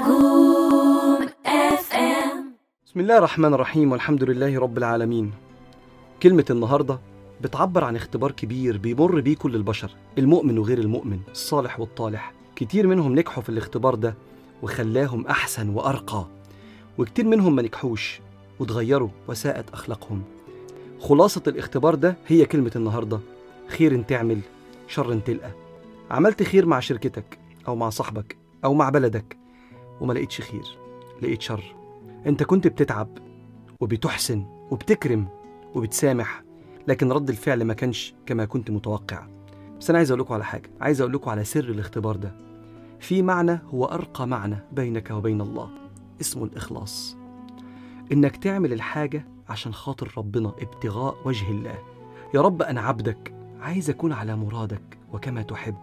نجوم FM. بسم الله الرحمن الرحيم، والحمد لله رب العالمين. كلمة النهاردة بتعبر عن اختبار كبير بيمر بيه كل البشر، المؤمن وغير المؤمن، الصالح والطالح. كتير منهم نجحوا في الاختبار ده وخلاهم أحسن وأرقى، وكتير منهم ما نجحوش وتغيروا وساءت أخلاقهم. خلاصة الاختبار ده هي كلمة النهاردة: خير تعمل شر تلقى. عملت خير مع شركتك أو مع صاحبك أو مع بلدك وما لقيتش خير، لقيت شر. انت كنت بتتعب وبتحسن وبتكرم وبتسامح، لكن رد الفعل ما كانش كما كنت متوقع. بس أنا عايز أقول لكم على حاجة، عايز أقول لكم على سر الاختبار ده. في معنى هو أرقى معنى بينك وبين الله، اسمه الإخلاص. إنك تعمل الحاجة عشان خاطر ربنا، ابتغاء وجه الله. يا رب أنا عبدك، عايز أكون على مرادك وكما تحب.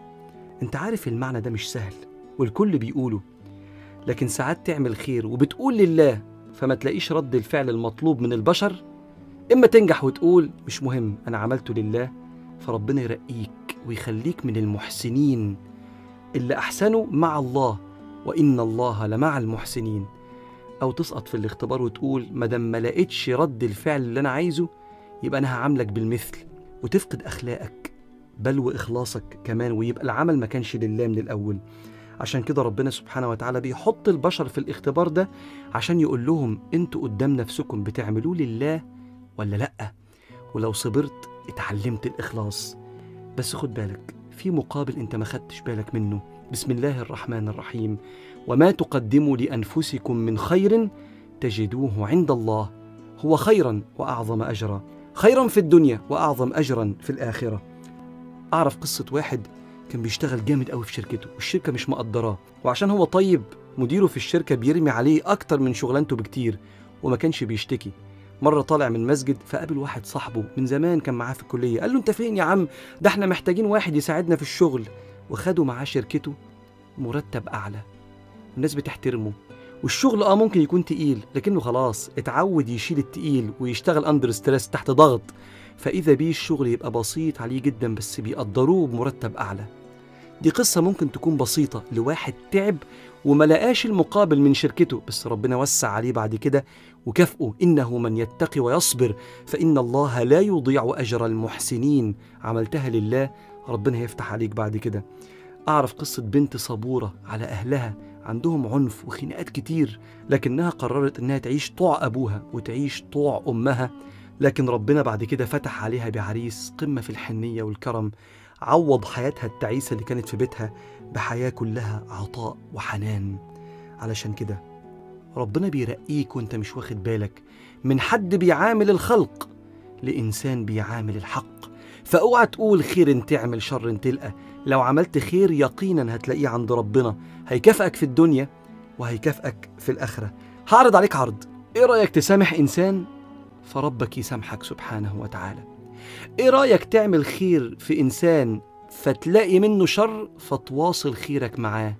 أنت عارف المعنى ده مش سهل والكل بيقوله، لكن ساعات تعمل خير وبتقول لله فما تلاقيش رد الفعل المطلوب من البشر. إما تنجح وتقول مش مهم أنا عملته لله، فربنا يرقيك ويخليك من المحسنين اللي أحسنوا مع الله، وإن الله لمع المحسنين. أو تسقط في الاختبار وتقول مادام ما لقيتش رد الفعل اللي أنا عايزه يبقى أنا هعاملك بالمثل، وتفقد أخلاقك بل وإخلاصك كمان، ويبقى العمل ما كانش لله من الأول. عشان كده ربنا سبحانه وتعالى بيحط البشر في الاختبار ده عشان يقول لهم انتوا قدام نفسكم بتعملوه لله ولا لأ؟ ولو صبرت اتعلمت الإخلاص. بس خد بالك في مقابل انت ما خدتش بالك منه. بسم الله الرحمن الرحيم: وما تقدموا لأنفسكم من خير تجدوه عند الله هو خيرا وأعظم أجرا، خيرا في الدنيا وأعظم أجرا في الآخرة. أعرف قصة واحد كان بيشتغل جامد قوي في شركته والشركة مش مقدراه، وعشان هو طيب مديره في الشركة بيرمي عليه أكتر من شغلانته بكتير، وما كانش بيشتكي. مرة طالع من مسجد فقابل واحد صاحبه من زمان كان معاه في الكلية، قال له انت فين يا عم؟ ده احنا محتاجين واحد يساعدنا في الشغل. وخدوا معاه شركته مرتب أعلى، الناس بتحترمه، والشغل ممكن يكون تقيل لكنه خلاص اتعود يشيل التقيل ويشتغل اندر ستريس تحت ضغط، فإذا بيه الشغل يبقى بسيط عليه جدا بس بيقدروه بمرتب أعلى. دي قصة ممكن تكون بسيطة لواحد تعب وما لقاش المقابل من شركته، بس ربنا وسع عليه بعد كده وكافئه: إنه من يتقي ويصبر فإن الله لا يضيع أجر المحسنين. عملتها لله ربنا هيفتح عليك بعد كده. أعرف قصة بنت صبورة على أهلها، عندهم عنف وخناقات كتير، لكنها قررت إنها تعيش طوع أبوها وتعيش طوع أمها، لكن ربنا بعد كده فتح عليها بعريس قمة في الحنية والكرم، عوض حياتها التعيسة اللي كانت في بيتها بحياة كلها عطاء وحنان. علشان كده ربنا بيرقيك وانت مش واخد بالك، من حد بيعامل الخلق لإنسان بيعامل الحق. فأوعى تقول خير تعمل شر تلقى. لو عملت خير يقينا هتلاقيه عند ربنا، هيكافئك في الدنيا وهيكافئك في الآخرة. هعرض عليك عرض، ايه رأيك تسامح إنسان فربك يسامحك سبحانه وتعالى؟ ايه رأيك تعمل خير في إنسان فتلاقي منه شر فتواصل خيرك معاه،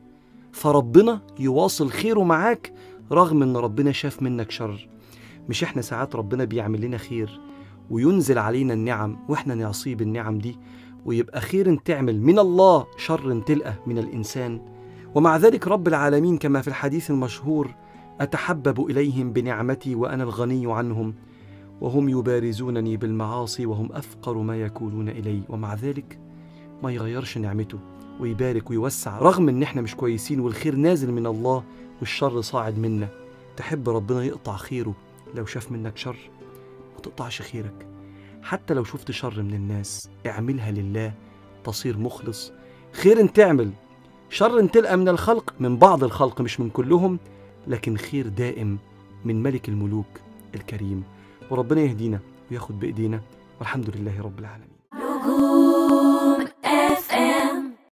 فربنا يواصل خيره معاك رغم ان ربنا شاف منك شر؟ مش احنا ساعات ربنا بيعمل لنا خير وينزل علينا النعم واحنا نعصيه بالنعم دي، ويبقى خير تعمل من الله شر تلقى من الإنسان؟ ومع ذلك رب العالمين كما في الحديث المشهور: أتحبب إليهم بنعمتي وأنا الغني عنهم وهم يبارزونني بالمعاصي وهم أفقر ما يكونون إلي. ومع ذلك ما يغيرش نعمته ويبارك ويوسع رغم ان احنا مش كويسين والخير نازل من الله والشر صاعد منا. تحب ربنا يقطع خيره لو شاف منك شر؟ ما تقطعش خيرك. حتى لو شفت شر من الناس اعملها لله تصير مخلص. خير تعمل شر تلقى من الخلق، من بعض الخلق مش من كلهم، لكن خير دائم من ملك الملوك الكريم. وربنا يهدينا وياخد بإيدينا، والحمد لله رب العالمين.